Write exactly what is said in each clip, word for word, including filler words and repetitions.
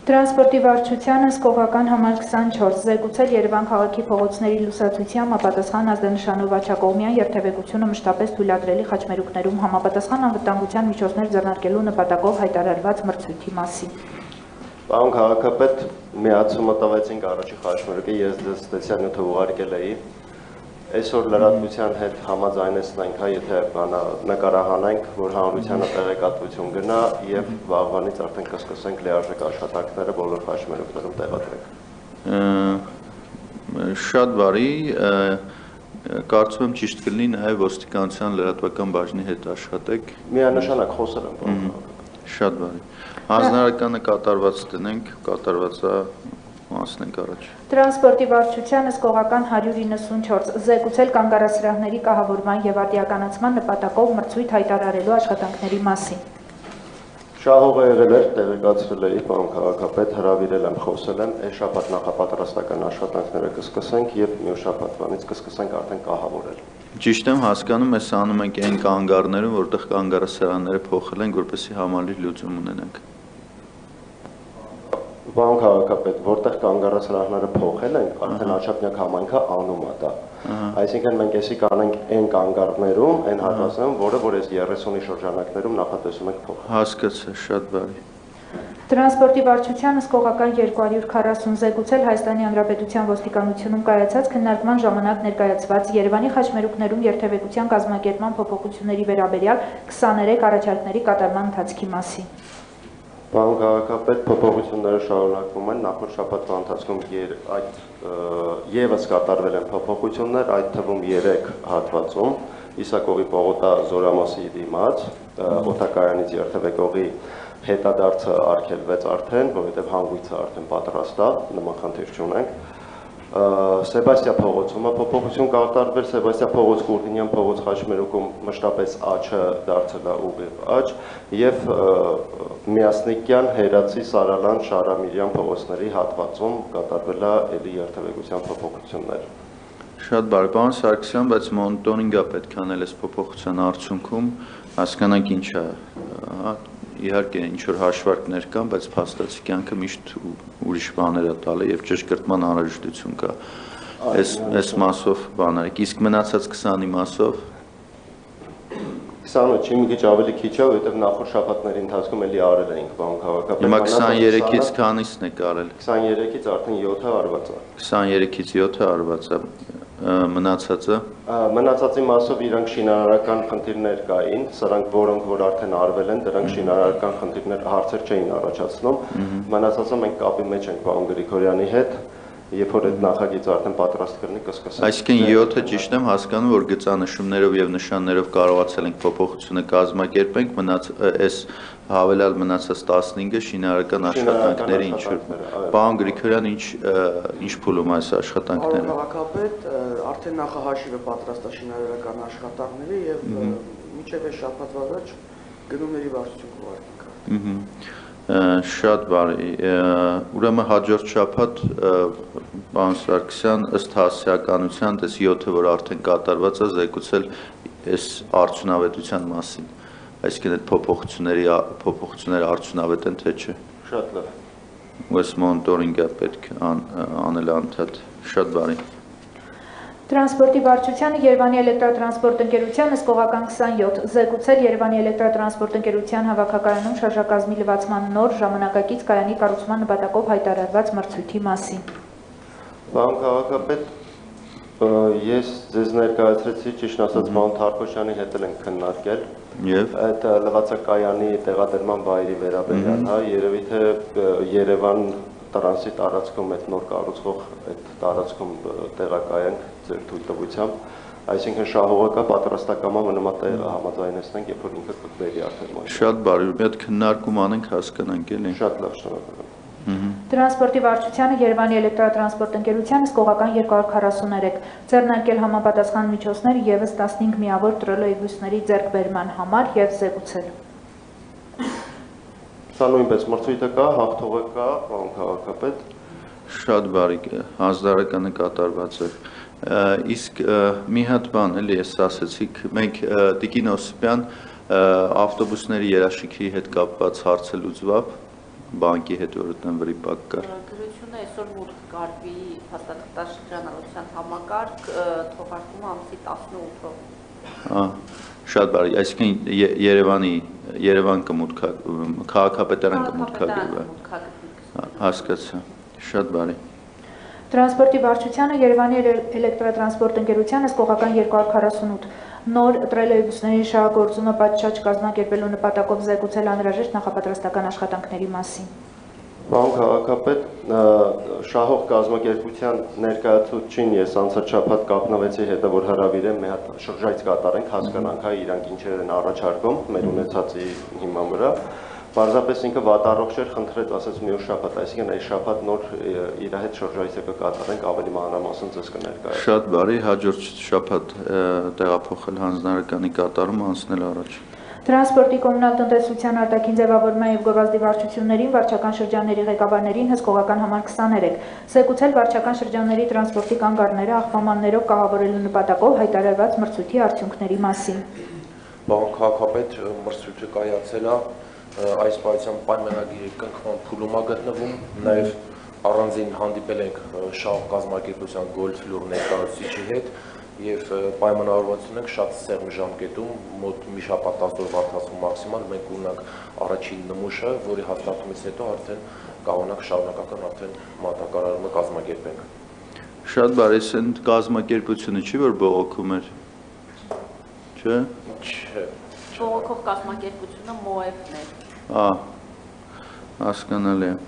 Տրանսպորտի վարչությանը սկողական համար քսանչորս զեկուցել Երևան քաղաքի փողոցների լուսացույցի համապատասխան ազդանշանով Աչակողմյան երթևեկությունը մշտապես թույլատրելի խաչմերուկներում համապատասխան անվտանգության միջոցներ ձեռնարկելու նպատակով հայտարարված մրցույթի մասին։ Պարոն քաղաքապետ, միացումը տվեցինք առաջի խաչմերուկի, ես դες տեսյալ նյութը ուղարկել էի։ Այսօր լրատվության հետ համաձայնեցնենք, հա, եթե նկարահանենք, որ հանրությանը տեղեկատվություն գնա եւ վաղվանից արդեն կսկսենք լիարժեք աշխատանքները բոլոր խաչմերուկներում տեղադրենք։ Շատ բարի, կարծում եմ ճիշտ կլինի նաեւ ոստիկանության լրատվական բաժնի հետ աշխատեք։ Միանշանակ խոսել եմ, պարոն քաղաքապետ։ Շատ բարի։ Հանձնարարականը կատարված տնենք, կատարվածա մասնենք առաջ։ Տրանսպորտի վարչությանը սկողական հարյուր իննսունչորս զեկուցել կանգառասրահների կահավորման եւ արդիականացման նպատակով մրցույթ հայտարարելու աշխատանքների մասին։ Շահողը եղել էր, տեղեկացրել էի, պարոն քաղաքապետ, հրավիրել եմ, խոսել եմ, այս շաբաթ նախապատրաստական աշխատանքները կսկսենք եւ մյուս շաբաթվանից կսկսենք արդեն կահավորել։ Ճիշտ եմ հասկանում, ես անում ենք այն կանգառներում, որտեղ կանգառասրահները փոխել ենք, որպեսզի համալիր լուծում ունենանք։ Պարոն քաղաքապետ, որտեղ կանգառասրահները փոխել են, արդեն Աչափնյակ համայնքը անում է դա։ Այսինքն մենք էսի կանենք այն կանգառներում, այն հատվածներում, որը որ այս երեսունի շրջանակներում նախատեսում ենք փոխել։ Հասկացա, շատ բարի։ Տրանսպորտի վարչությանը սկողական երկու հարյուր քառասուն զեկուցել Հայաստանի Հանրապետության ոստիկանությունում կայացած քննարկման ժամանակ ներկայացված Երևանի խաչմերուկներում երթևեկության կազմակերպման փոփոխությունների վերաբերյալ քսաներեք առաջարկների կատարման ընթացքի մասին։ Պարոն քաղաքապետ, փոփոխությունները շարունակվում են, նախորդ շաբաթվա ընթացքում այդ ևս կատարվել են փոփոխություններ, այդ թվում երեք հատվածում, Իսակովի պողոտա Զորամասի դիմաց, օդակայանից երթևեկողի հետադարձը արգելվեց արդեն, որովհետև հանգույցը արդեն պատրաստ է, նման խնդիր չունենք։ Սեբաստիա փողոցում փոփոխություն կատարվել, Սեբաստիա փողոց Կուրդինյան փողոց խաչմերուկում մշտապես աչը դարձել է ուղիղ աչ եւ Միասնիկյան, Հերացի, Սարալան, Շարամիրյան փողոցների հատվածում կատարվել է էլի երթևեկության փոփոխություններ։ Շատ բարի, պարոն Սարգսյան, բայց մոնիտորինգ է պետք անել այս փոփոխության արդյունքում, հասկանանք ինչ է, իհարկե ինչ-որ հաշվարկներ կան, բայց փաստացի կյանքը միշտ ուրիշ բաներ է տալը եւ ճշգրտման անհրաժեշտություն կա։ Այս մասով բաներ, իսկ մնացած քսանի մասով քսանոթ մի քիչ ավելի քիչ է, որովհետեւ նախորդ շաբաթների ընթացքում էլի արել էինք, պարոն քաղաքապետ։ Հիմա քսաներեքից քանիսն եք արել։ քսաներեքից արդեն յոթը արված է։ քսաներեքից յոթը արված է։ Մնացածը մնացածի մասով իրանք շինարարական խնդիրներ կային, սրանք որոնք որ արդեն արվել են, դրանք շինարարական խնդիրներ հարցեր չէին առաջացնում։ Մնացածը մենք կապի մեջ ենք պարոն Գրիգորյանի հետ, երբ որ այդ նախագիծը արդեն պատրաստ կլինի կսկսենք։ Այսինքն յոթը ճիշտ եմ հասկանում, որ գծանշումներով եւ նշաններով կարողացել ենք փոփոխությունը կազմակերպենք, մնաց այս հավելյալ մնացած տասնհինգը շինարարական աշխատանքների ինչ որ։ Պարոն Գրիգորյան, ինչ ինչ փուլում այս աշխատանքները։ Պարոն քաղաքապետ, արդեն նախահաշիվը պատրաստ է շինարարական աշխատանքների եւ մինչեւ այս շաբաթվա վերջ գնումների վարչություն կուղարկենք։ Շատ բարի, ուրեմն հաջորդ շաբաթ պարոն Սարգսյան ըստ հասարակականության դες յոթը որ արդեն կատարված է զեկուցել այս արդյունավետության մասին, այսինքն այդ փոփոխությունների փոփոխությունները արդյունավետ են թե չէ։ Շատ լավ։ Ու այս մոնիտորինգը պետք անել անդադ, շատ բարի։ Տրանսպորտի վարչությանը Երևանի էլեկտրատրանսպորտ ընկերությանը սկողական քսանյոթ զեկուցել Երևանի էլեկտրատրանսպորտ ընկերության հավաքակայանում շարժակազմի լվացման նոր ժամանակակից կայանի կառուցման նպատակով հայտարարված մրցույթի մասին։ Պարոն քաղաքապետ, ես ձեզ ներկայացրեցի, ճիշտ ասած, պարոն Թարքոշյանի հետ ենք քննարկել եւ այդ լվացակայանի տեղադրման վայրի վերաբերյալ, հա, երևի թե Երևան տրանսի տարածքում այդ նոր կառուցվող այդ տարածքում տեղակայանք ձեր թույլտվությամբ, այսինքն շահողը կա պատրաստակամա նման տեղը համաձայնեցնենք, երբ որ ինքը կբերի արդեն։ Շատ բարի, մի հատ քննարկում անենք, հասկանանք էլի։ Շատ լավ, շնորհակալ եմ։ Տրանսպորտի վարչությանը Երևանի էլեկտրատրանսպորտ ընկերությանը սկողական երկու հարյուր քառասուներեք ձեռնարկել համապատասխան միջոցներ ևս տասնհինգ միավոր տրոլեյբուսների ձեռքբերման համար եւ զեկուցել։ Սա նույնպես մրցույթը կա, հաղթողը կա, պարոն քաղաքապետ։ Շատ բարի, հանձնարարականը կատարված է։ Իսկ մի հատ բան էլի ես ասեցիք, մենք Տիկին Օսիպյան ավտոբուսների երաշիքի հետ կապված հարցը լուծվավ, բանկի հետ որ այդտեղ վրիպակ կար։ Գրությունը այսօր մուտք կարգվի հաստատաշրջանառության համակարգ թողարկումը ամսի տասնութով։ Ահա, շատ բարի, այսինքն Երևանի Երևան կմուտքա քաղաքապետարան կմուտքագրվի։ Հասկացա, շատ բարի։ Տրանսպորտի վարչությանը Երևանի էլեկտրատրանսպորտ ընկերությանը սկողական երկու հարյուր քառասունութ նոր տրոլեյբուսների շահագործումը պատշաճ կազմակերպելու նպատակով զեկուցել անհրաժեշտ նախապատրաստական աշխատանքների մասին։ Պարոն քաղաքապետ, շահող կազմակերպության ներկայացուցչին ես անցաչափած կապնվեցի հետը, որ հրավիրեմ մի հատ շրջայց կատարենք, հասկանանք, հա, իրանք ինչեր են առաջարկում մեր ունեցածի հիման վրա։ Պարզապես ինքը վատառողջ էր, խնդրեց, ասեց մի օր շաբաթ, այսինքն այս շաբաթ նոր իր հետ շրջայցը կկատարենք, ավելի մանրամասն ձեզ կներկայացնենք։ Շատ բարի, հաջորդ շաբաթ տեղափոխել հանձնարարականի կատարումը անցնել առաջ։ Տրանսպորտի կոմունալ տնտեսության արտաքին ձևավորման և գովազդի վարչություններին վարչական շրջանների ղեկավարներին հսկողական համար քսաներեք, զեկուցել վարչական շրջանների տրանսպորտի կանգառները աղբամաններով կահավորելու նպատակով հայտարարված մրցույթի արդյունքների մասին։ Պարոն քաղաքապետ, մրցույթը կայացել է, այս պայության պայմանագիրի կնքման փուլում է գտնվում, նաև առանձին հանդիպել ենք շահող կազմակերպության Գոլֆ լուր ներկայացուցիչի հետ և պայմանավորված ենք շատ սեղմ ժամկետում, մոտ մի շաբաթ տասնօրվա ընթացքում մաքսիմալ մենք ունենք առաջին նմուշը, որի հաստատումից հետո արդեն կարողանանք շարունակական արդեն մատակարարումը կազմակերպենք։ Շատ բարի, ասեն կազմակերպությունը չի, որ բողոքում էր, չէ՞։ Չէ։ Բողոքող կազմակերպությունը ՄՕԵՖ-ն է։ Ա, հասկանալի է։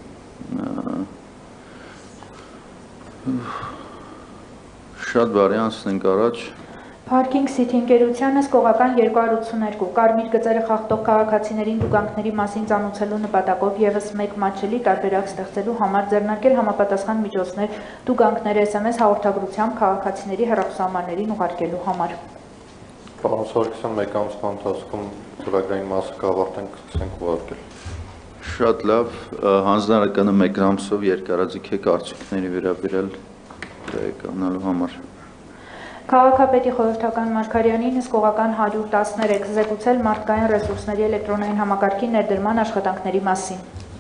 Շատ բարի, անցնենք առաջ։ Parking City ընկերությանը սկողական երկու հարյուր ութսուներկու կարմիր գծերը խախտող քաղաքացիներին տուգանքների մասին ծանուցելու նպատակով ևս մեկ մատչելի տարբերակ ստեղծելու համար ձեռնարկել համապատասխան միջոցներ տուգանքներ S M S հաղորդագրությամբ քաղաքացիների հեռախոսահամարներին ուղարկելու համար։ Պարոն Սարգսյան, մեկ ամսվա ընթացքում ծրագրային մասը կավարտենք, ցենք ուղարկել։ Շատ լավ, հանձնարարականը մեկ ամսով երկարաձիգ է կարծիքների վերաբերյալ տեղեկանալու համար։ Քաղաքապետի խորհրդական Մարգարյանին հսկողական հարյուր տասներեք զեկուցել մարդկային ռեսուրսների էլեկտրոնային համակարգի ներդրման աշխատանքների մասին։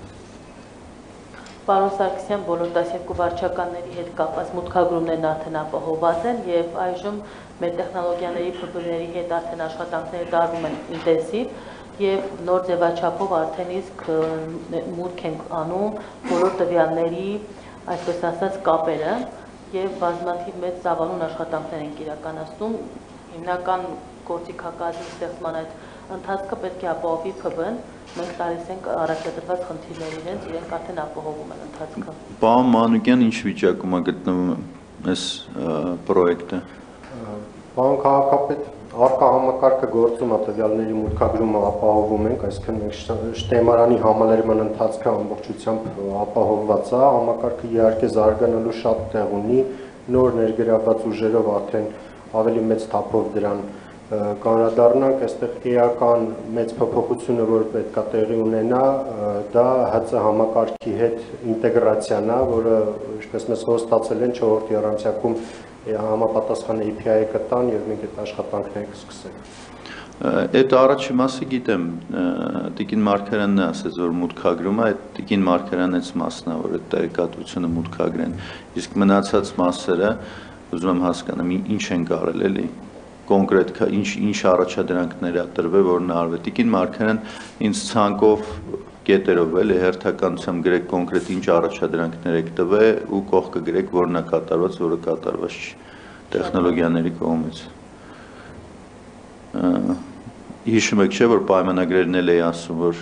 Պարոն Սարգսյան, բոլոր տասներկու վարչականների հետ կապված մուտքագրումներն արդեն ապահովված են և այժմ մեր տեխնոլոգիաների փբրների հետ արդեն աշխատանքները տարվում են ինտենսիվ և նոր ձևաչափով արդեն իսկ մուտք ենք անում բոլոր տվյալների, այսպես ասած, կապերը և բազմաթիվ մեծ ծավալուն աշխատանքներ ենք իրականացնում, հիմնական գործիքակազմի ստեղծման այդ ընթացքը պետք է ապահովի Փ-ն, մենք տալիս ենք առաջադրված խնդիրներ իրենց, իրենք արդեն ապահովում են ընթացքը։ Պարոն Մանուկյան, ինչ վիճակում է գտնվում այս պրոյեկտը։ Պարոն քաղաքապետ, առկա համակարգը գործում է, տվյալների մուտքագրումը ապահովում ենք, այսինքն մենք շտեմարանի համալրման ընթացքը ամբողջությամբ ապահովված է, համակարգը իհարկե զարգանալու շատ տեղ ունի, նոր ներգրավված ուժերով արդեն ավելի մեծ թափով դրան կանրադառնանք, այստեղ էական մեծ փոփոխությունը, որ պետք է տեղի ունենա, դա Հ C համակարգի հետ ինտեգրացիան է, որը ինչպես մեզ հստացել են չորրորդ եռամսյակում համապատասխան A P I կտան և մենք այդ աշխատանքները կսկսենք։ Այդ առաջի մասը գիտեմ, Տիկին Մարգարյանն է ասեց, որ մուտքագրում է, այդ Տիկին Մարգարյանն էց մասն է, որ այդ տեղեկատվությունը մուտքագրեն, իսկ մնացած մասերը ուզում եմ հասկանամ ինչ են կարել էլի, կոնկրետ ինչ առաջադրանքներ է տրվել, որն արվել։ Տիկին Մարգարյան ինձ ցանկով կետերով էլի հերթականությամբ գրեք կոնկրետ ինչ առաջադրանքներ եք տվել ու կողքը գրեք որն է կատարված, որը կատարված չի տեխնոլոգիաների կողմից։ Հիշում եք չէ, որ պայմանագրերն էլ էի ասում, որ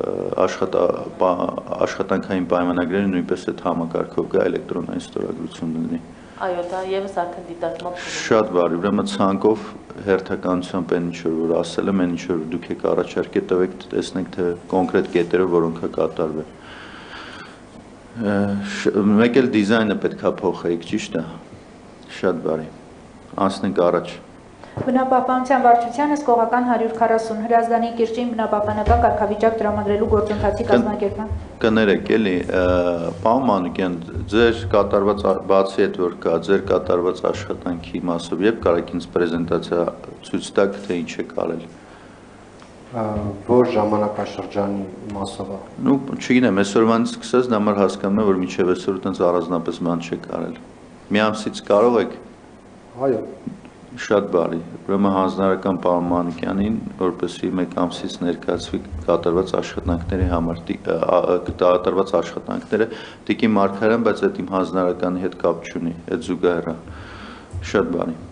աշխատանքային պայմանագրերը նույնպես այդ համակարգով գա էլեկտրոնային ստորագրություն լինի։ Այո, դա ևս արդեն դիտարկման փուլում։ Շատ բարի, ուրեմն ցանկով հերթականությամբ են ինչ որ ասել եմ, ինչ որ դուք եք առաջարկել, տվեք տեսնենք թե կոնկրետ կետերով որոնք է կատարվել։ Մեկ էլ դիզայնը պետք է փոխեիք, ճիշտ է։ Շատ բարի։ Անցնենք առաջ։ Բնապահպանության վարչությանը սկողական հարյուր քառասուն Հրազդանի կիրճին բնապահպանական կարգավիճակ տրամադրելու գործընթացի կազմակերպման։ Կներեք էլի, պարոն Մանուկյան, ձեր կատարված բացի այդ որ կա, ձեր կատարված աշխատանքի մասով երբ կարաք ինձ պրեզենտացիա ցույց տաք, թե ինչ եք արել։ որ ժամանակաշրջանի մասով է։ Ну, չգիտեմ, այսօրվանից սկսած դա մար հասկանում եմ, որ միջև այսօր այդպես առանձնապես բան չեք արել։ Մի ամսից կարող եք։ Այո։ Շատ բարի։ Ուրեմն հանձնարարական պարոն Մանուկյանին, որպեսզի մեկ ամսից ներկայացվի կատարված աշխատանքների համար, կատարված աշխատանքները Տիկին Մարգարյան, բայց այդ իմ հանձնարարականի հետ կապ չունի, այդ զուգահեռ է։ Շատ բարի։